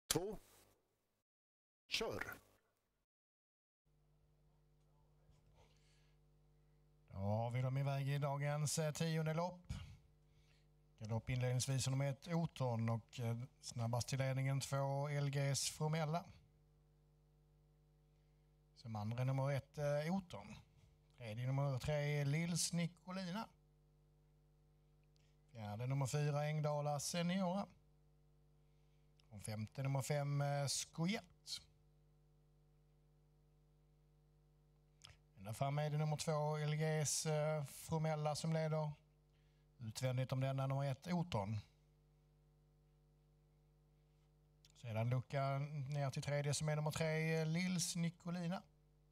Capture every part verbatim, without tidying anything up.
två, kör! Då har vi dem iväg i dagens eh, tionde lopp. Galopp inledningsvis nummer ett Oton och eh, snabbast till ledningen två L G S Fromella. Som andra nummer ett eh, Oton. Tredje nummer tre Lils Nicolina. Fjärde nummer fyra Ängdala Seniora. Och femte nummer fem eh, Skojett. Ända fram är det nummer två L G S eh, Fromella som leder. Utvändigt om denna nummer ett Oton. Sedan lucka ner till tredje som är nummer tre Lils Nicolina.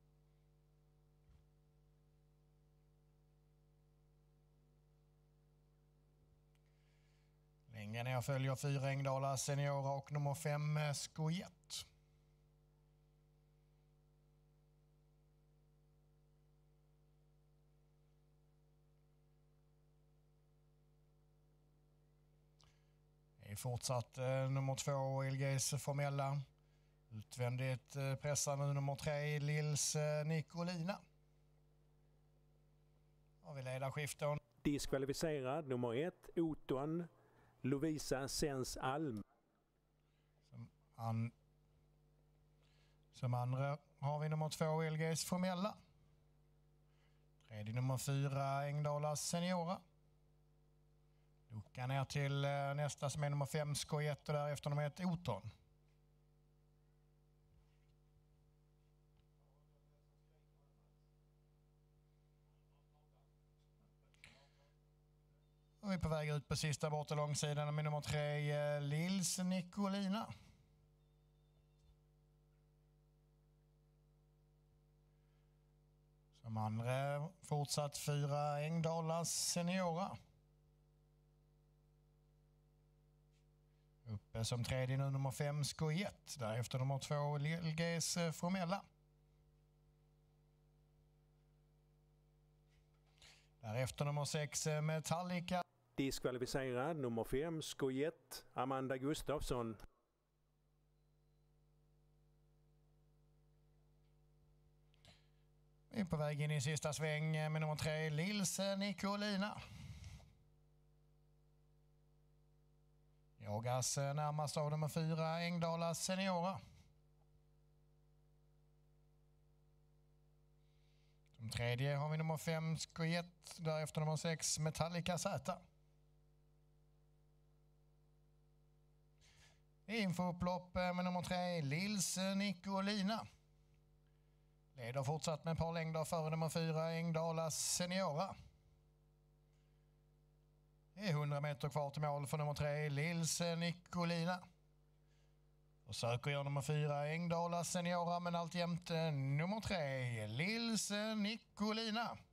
Längre ner följer fyra Ängdala Seniora och nummer fem Skojett. Det är fortsatt eh, nummer två L G S Formella. Utvändigt eh, pressar nu nummer tre Lils eh, Nicolina. Har vi ledarskiften. Diskvalificerad nummer ett Oton Lovisa Sens Alm. Som, an, som andra har vi nummer två L G S Formella. Tredje nummer fyra Ängdala Seniora. Lucka ner till eh, nästa som är nummer fem Skojett och därefter nummer ett Oton. Och vi är på väg ut på sista borta långsidan med nummer tre eh, Lils Nicolina. Som andra fortsatt fyra Ängdala Seniora. Uppe som tredje nu nummer fem Skojett. Därefter nummer två L G S Fromella. Därefter nummer sex Metallica. Diskvalificerad nummer fem Skojett Amanda Gustafsson. Vi är på väg in i sista sväng med nummer tre Lils Nicolina. Jagas närmast av nummer fyra Ängdala Seniora. Som tredje har vi nummer fem Skojett, därefter nummer sex Metallica Z. Infoupplopp med nummer tre Lils Nicolina. Leder fortsatt med ett par längder före nummer fyra Ängdala Seniora. Det är hundra meter kvar till mål för nummer tre Lils Nicolina. Försöker göra nummer fyra Ängdala Seniora men alltjämt nummer tre Lils Nicolina.